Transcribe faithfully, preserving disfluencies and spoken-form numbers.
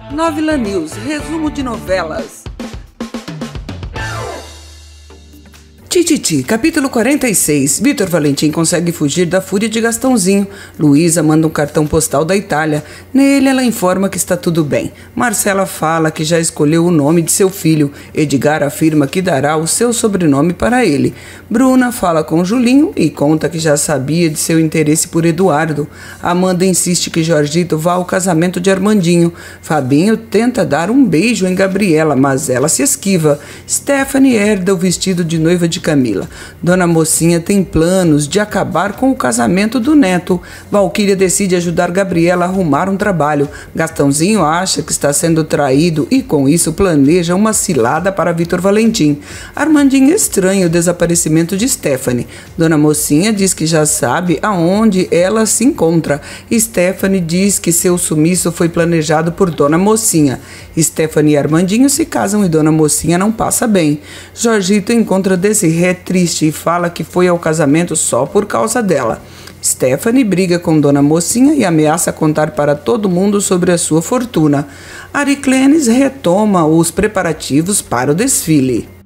Novela News, resumo de novelas. Tititi, capítulo quarenta e seis. Vitor Valentim consegue fugir da fúria de Gastãozinho. Luísa manda um cartão postal da Itália. Nele ela informa que está tudo bem. Marcela fala que já escolheu o nome de seu filho. Edgar afirma que dará o seu sobrenome para ele. Bruna fala com Julinho e conta que já sabia de seu interesse por Eduardo. Amanda insiste que Jorgito vá ao casamento de Armandinho. Fabinho tenta dar um beijo em Gabriela, mas ela se esquiva. Stephanie herda o vestido de noiva de Camila. Dona Mocinha tem planos de acabar com o casamento do neto. Valquíria decide ajudar Gabriela a arrumar um trabalho. Gastãozinho acha que está sendo traído e com isso planeja uma cilada para Vitor Valentim. Armandinho estranha o desaparecimento de Stephanie. Dona Mocinha diz que já sabe aonde ela se encontra. Stephanie diz que seu sumiço foi planejado por Dona Mocinha. Stephanie e Armandinho se casam e Dona Mocinha não passa bem. Jorgito encontra Desirê triste e fala que foi ao casamento só por causa dela. Stephanie briga com Dona Mocinha e ameaça contar para todo mundo sobre a sua fortuna. Ariclenes retoma os preparativos para o desfile.